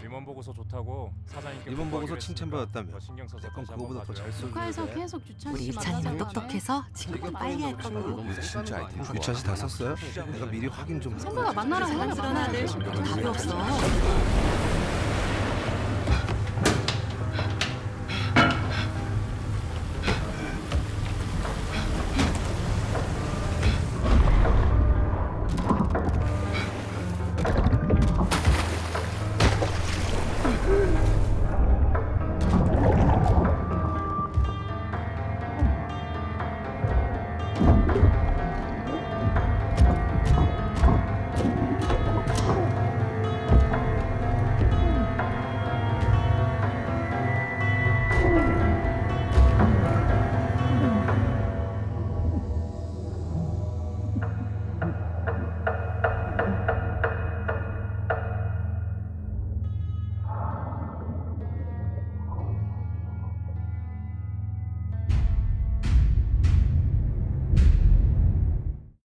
임원 보고서 좋다고 사장님께 이번 보고서 보고하기로 칭찬받았다며. 했으니까 더 신경 써서 약간 다시 한번 그거보다 더 봐줘요. 잘 써줘야 북한에서 돼. 계속 주찬 우리 씨 이찬이는 만나자고 하네. 똑똑해서 진급 빨리 할 거고. 이거 진짜 아이템. 유찬 씨다 썼어요? 내가 미리 확인 좀. 선배가 만나라고 하는 사랑스러운 아들 거잖아. 답이 없어.